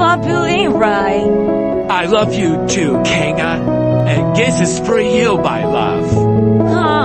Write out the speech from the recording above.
love you, Leroy. I love you too, Kanna. And this is for you, my love.